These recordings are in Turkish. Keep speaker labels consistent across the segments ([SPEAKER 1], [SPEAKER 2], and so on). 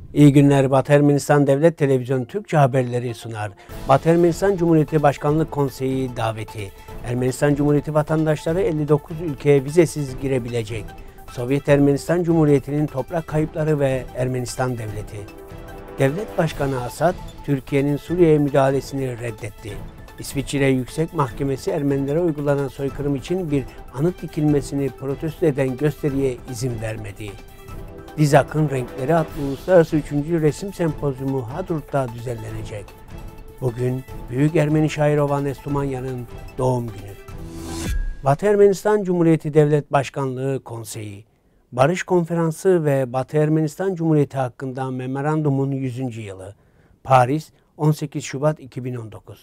[SPEAKER 1] İyi günler. Batı Ermenistan Devlet Televizyonu Türkçe haberleri sunar. Batı Ermenistan Cumhuriyeti Başkanlık Konseyi daveti. Ermenistan Cumhuriyeti vatandaşları 59 ülkeye vizesiz girebilecek. Sovyet Ermenistan Cumhuriyeti'nin toprak kayıpları ve Ermenistan Devleti. Devlet Başkanı Asad, Türkiye'nin Suriye'ye müdahalesini reddetti. İsviçre Yüksek Mahkemesi Ermenilere uygulanan soykırım için bir anıt dikilmesini protesto eden gösteriye izin vermedi. Dizak'ın Renkleri adlı Uluslararası 3. Resim Sempozyumu Hadrut'ta düzenlenecek. Bugün Büyük Ermeni şair Ovan Estumanya'nın doğum günü. Batı Ermenistan Cumhuriyeti Devlet Başkanlığı Konseyi, Barış Konferansı ve Batı Ermenistan Cumhuriyeti hakkında memorandumun 100. yılı. Paris, 18 Şubat 2019.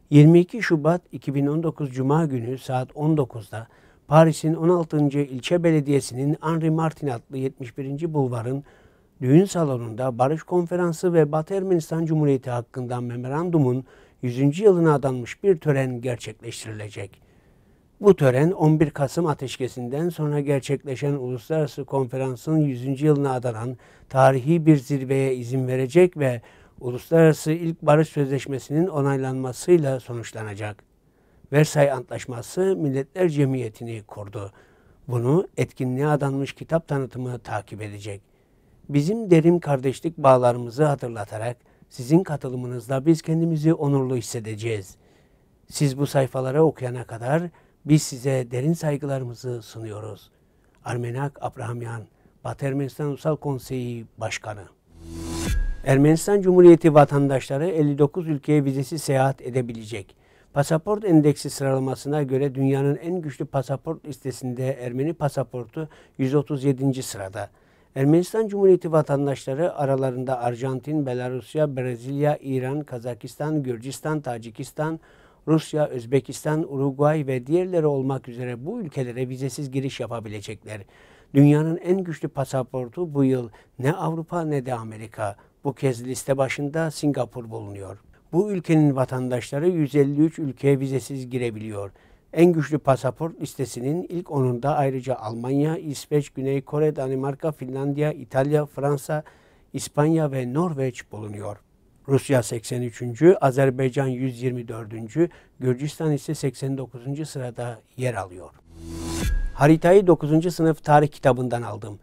[SPEAKER 1] 22 Şubat 2019 Cuma günü saat 19'da Paris'in 16. İlçe Belediyesi'nin Henri Martin adlı 71. Bulvar'ın düğün salonunda Barış Konferansı ve Batı Ermenistan Cumhuriyeti hakkında memorandumun 100. yılına adanmış bir tören gerçekleştirilecek. Bu tören 11 Kasım ateşkesinden sonra gerçekleşen uluslararası konferansın 100. yılına adanan tarihi bir zirveye izin verecek ve uluslararası ilk barış sözleşmesinin onaylanmasıyla sonuçlanacak. Versay Antlaşması Milletler Cemiyeti'ni kurdu. Bunu etkinliğe adanmış kitap tanıtımı takip edecek. Bizim derin kardeşlik bağlarımızı hatırlatarak sizin katılımınızla biz kendimizi onurlu hissedeceğiz. Siz bu sayfaları okuyana kadar biz size derin saygılarımızı sunuyoruz. Armenak Abrahamyan, Batı Ermenistan Ulusal Konseyi Başkanı. Ermenistan Cumhuriyeti vatandaşları 59 ülkeye vizesiz seyahat edebilecek. Pasaport endeksi sıralamasına göre dünyanın en güçlü pasaport listesinde Ermeni pasaportu 137. sırada. Ermenistan Cumhuriyeti vatandaşları aralarında Arjantin, Belarusya, Brezilya, İran, Kazakistan, Gürcistan, Tacikistan, Rusya, Özbekistan, Uruguay ve diğerleri olmak üzere bu ülkelere vizesiz giriş yapabilecekler. Dünyanın en güçlü pasaportu bu yıl ne Avrupa ne de Amerika. Bu kez liste başında Singapur bulunuyor. Bu ülkenin vatandaşları 153 ülkeye vizesiz girebiliyor. En güçlü pasaport listesinin ilk 10'unda ayrıca Almanya, İsveç, Güney Kore, Danimarka, Finlandiya, İtalya, Fransa, İspanya ve Norveç bulunuyor. Rusya 83. Azerbaycan 124. Gürcistan ise 89. sırada yer alıyor. Haritayı 9. sınıf tarih kitabından aldım.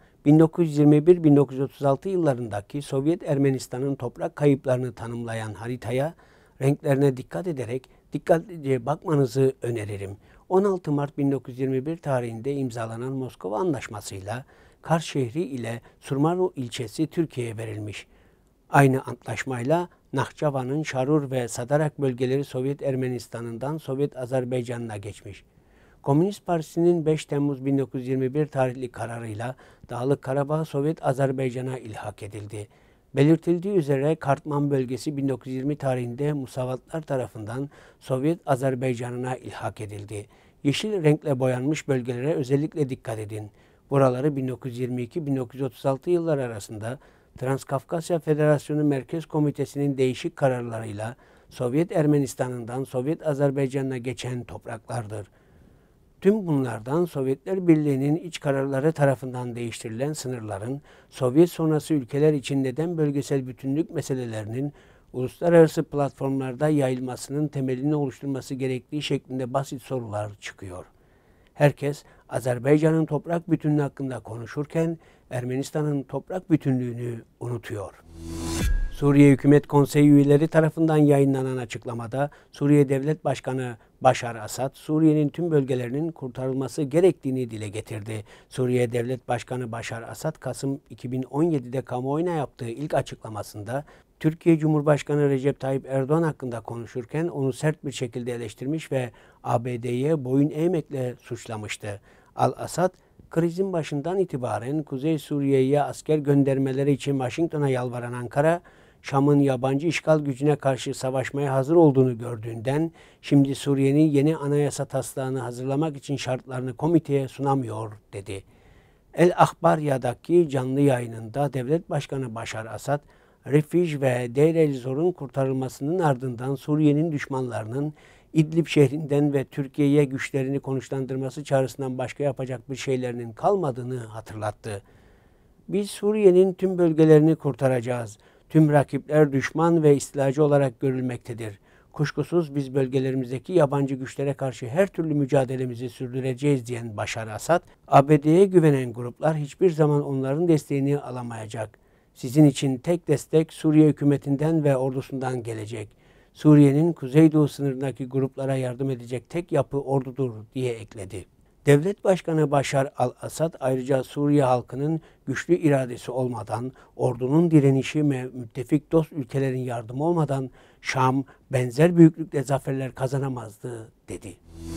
[SPEAKER 1] 1921-1936 yıllarındaki Sovyet Ermenistan'ın toprak kayıplarını tanımlayan haritaya renklerine dikkat ederek dikkatlice bakmanızı öneririm. 16 Mart 1921 tarihinde imzalanan Moskova Anlaşması'yla Kars şehri ile Surmaru ilçesi Türkiye'ye verilmiş. Aynı antlaşmayla Nahçıvan'ın Şarur ve Sadarak bölgeleri Sovyet Ermenistan'ından Sovyet Azerbaycan'ına geçmiş. Komünist Partisi'nin 5 Temmuz 1921 tarihli kararıyla Dağlık Karabağ Sovyet Azerbaycan'a ilhak edildi. Belirtildiği üzere Kartman bölgesi 1920 tarihinde Musavatlar tarafından Sovyet Azerbaycan'ına ilhak edildi. Yeşil renkle boyanmış bölgelere özellikle dikkat edin. Buraları 1922-1936 yılları arasında Transkafkasya Federasyonu Merkez Komitesi'nin değişik kararlarıyla Sovyet Ermenistan'ından Sovyet Azerbaycan'a geçen topraklardır. Tüm bunlardan Sovyetler Birliği'nin iç kararları tarafından değiştirilen sınırların Sovyet sonrası ülkeler için neden bölgesel bütünlük meselelerinin uluslararası platformlarda yayılmasının temelini oluşturması gerektiği şeklinde basit sorular çıkıyor. Herkes Azerbaycan'ın toprak bütünlüğü hakkında konuşurken Ermenistan'ın toprak bütünlüğünü unutuyor. Suriye Hükümet Konseyi üyeleri tarafından yayınlanan açıklamada Suriye Devlet Başkanı Başar Asad, Suriye'nin tüm bölgelerinin kurtarılması gerektiğini dile getirdi. Suriye Devlet Başkanı Başar Asad, Kasım 2017'de kamuoyuna yaptığı ilk açıklamasında Türkiye Cumhurbaşkanı Recep Tayyip Erdoğan hakkında konuşurken onu sert bir şekilde eleştirmiş ve ABD'ye boyun eğmekle suçlamıştı. Al-Asad, krizin başından itibaren Kuzey Suriye'ye asker göndermeleri için Washington'a yalvaran Ankara, Şam'ın yabancı işgal gücüne karşı savaşmaya hazır olduğunu gördüğünden şimdi Suriye'nin yeni anayasa taslağını hazırlamak için şartlarını komiteye sunamıyor dedi. El Ahbarya'daki canlı yayınında Devlet Başkanı Başar Asad, Refüj ve Deir el-Zor'un kurtarılmasının ardından Suriye'nin düşmanlarının İdlib şehrinden ve Türkiye'ye güçlerini konuşlandırması çağrısından başka yapacak bir şeylerinin kalmadığını hatırlattı. Biz Suriye'nin tüm bölgelerini kurtaracağız. Tüm rakipler düşman ve istilacı olarak görülmektedir. Kuşkusuz biz bölgelerimizdeki yabancı güçlere karşı her türlü mücadelemizi sürdüreceğiz diyen Başar Asad, ABD'ye güvenen gruplar hiçbir zaman onların desteğini alamayacak. Sizin için tek destek Suriye hükümetinden ve ordusundan gelecek. Suriye'nin kuzeydoğu sınırındaki gruplara yardım edecek tek yapı ordudur diye ekledi. Devlet Başkanı Başar al-Asad ayrıca Suriye halkının güçlü iradesi olmadan, ordunun direnişi ve müttefik dost ülkelerin yardımı olmadan Şam benzer büyüklükte zaferler kazanamazdı dedi.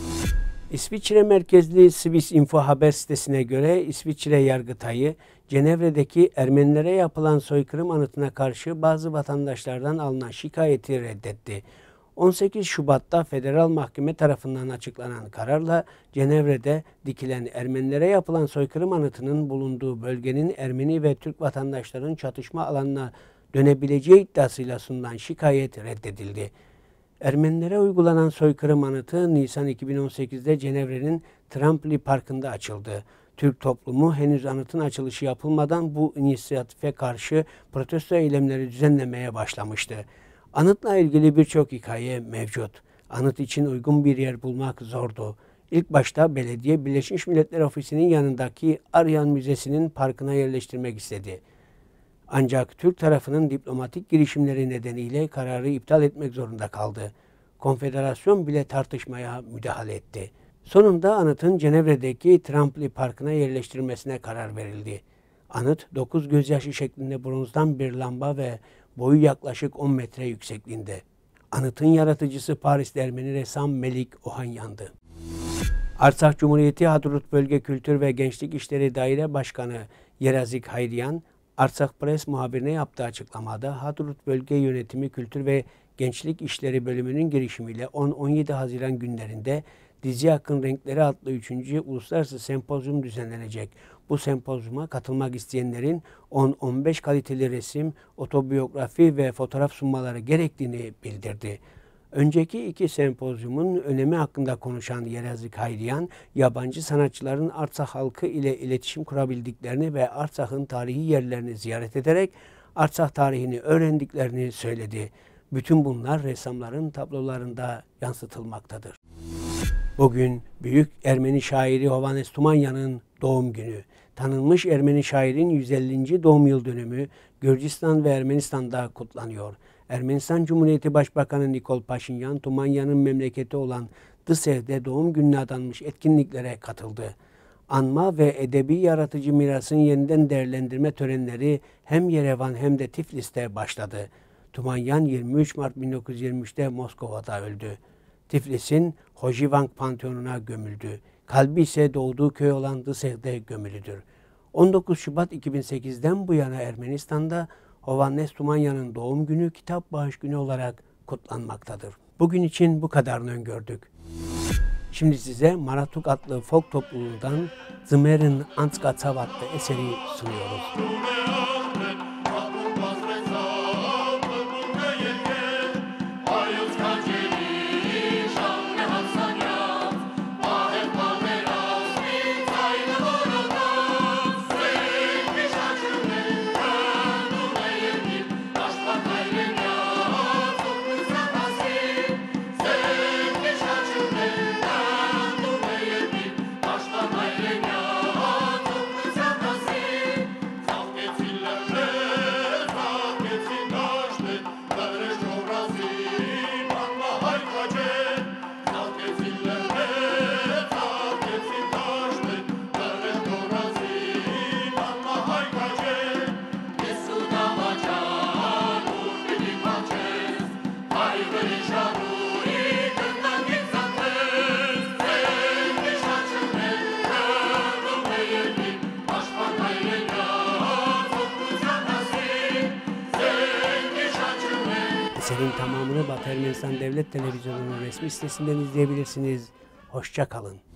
[SPEAKER 1] İsviçre merkezli Swiss Info haber sitesine göre İsviçre Yargıtayı, Cenevre'deki Ermenilere yapılan soykırım anıtına karşı bazı vatandaşlardan alınan şikayeti reddetti. 18 Şubat'ta federal mahkeme tarafından açıklanan kararla Cenevre'de dikilen Ermenilere yapılan soykırım anıtının bulunduğu bölgenin Ermeni ve Türk vatandaşların çatışma alanına dönebileceği iddiasıyla sunulan şikayet reddedildi. Ermenilere uygulanan soykırım anıtı Nisan 2018'de Cenevre'nin Trampli Parkı'nda açıldı. Türk toplumu henüz anıtın açılışı yapılmadan bu inisiyatife karşı protesto eylemleri düzenlemeye başlamıştı. Anıtla ilgili birçok hikaye mevcut. Anıt için uygun bir yer bulmak zordu. İlk başta belediye Birleşmiş Milletler Ofisi'nin yanındaki Aryan Müzesi'nin parkına yerleştirmek istedi. Ancak Türk tarafının diplomatik girişimleri nedeniyle kararı iptal etmek zorunda kaldı. Konfederasyon bile tartışmaya müdahale etti. Sonunda anıtın Cenevre'deki Trampli Parkı'na yerleştirilmesine karar verildi. Anıt 9 gözyaşı şeklinde bronzdan bir lamba ve boyu yaklaşık 10 metre yüksekliğinde. Anıtın yaratıcısı Parisli Ermeni ressam Melik Ohanyan'dı. Artsakh Cumhuriyeti Hadrut Bölge Kültür ve Gençlik İşleri Daire Başkanı Yerazik Hayriyan, Artsakh Press muhabirine yaptığı açıklamada Hadrut Bölge Yönetimi Kültür ve Gençlik İşleri Bölümünün girişimiyle 10-17 Haziran günlerinde Dizi Akın Renkleri adlı 3. Uluslararası Sempozyum düzenlenecek. Bu sempozyuma katılmak isteyenlerin 10-15 kaliteli resim, otobiyografi ve fotoğraf sunmaları gerektiğini bildirdi. Önceki iki sempozyumun önemi hakkında konuşan Yerazik Hayriyan, yabancı sanatçıların Artsakh halkı ile iletişim kurabildiklerini ve Artsakh'ın tarihi yerlerini ziyaret ederek Artsakh tarihini öğrendiklerini söyledi. Bütün bunlar ressamların tablolarında yansıtılmaktadır. Bugün büyük Ermeni şairi Hovhannes Tumanyan'ın doğum günü. Tanınmış Ermeni şairin 150. doğum yıl dönümü Gürcistan ve Ermenistan'da kutlanıyor. Ermenistan Cumhuriyeti Başbakanı Nikol Paşinyan, Tumanyan'ın memleketi olan Dısev'de doğum gününe adanmış etkinliklere katıldı. Anma ve edebi yaratıcı mirasın yeniden değerlendirme törenleri hem Yerevan hem de Tiflis'te başladı. Tumanyan 23 Mart 1923'te Moskova'da öldü. Tiflis'in Hojivang Panteonu'na gömüldü. Kalbi ise doğduğu köy olan Dısev'de gömülüdür. 19 Şubat 2008'den bu yana Ermenistan'da Hovhannes Tumanyan'ın doğum günü kitap bağış günü olarak kutlanmaktadır. Bugün için bu kadarını öngördük. Şimdi size Maratuk adlı folk topluluğundan Zmerin Antskatsav adlı eseri sunuyoruz. Eserin tamamını Batı Ermenistan Devlet Televizyonu'nun resmi sitesinden izleyebilirsiniz. Hoşça kalın.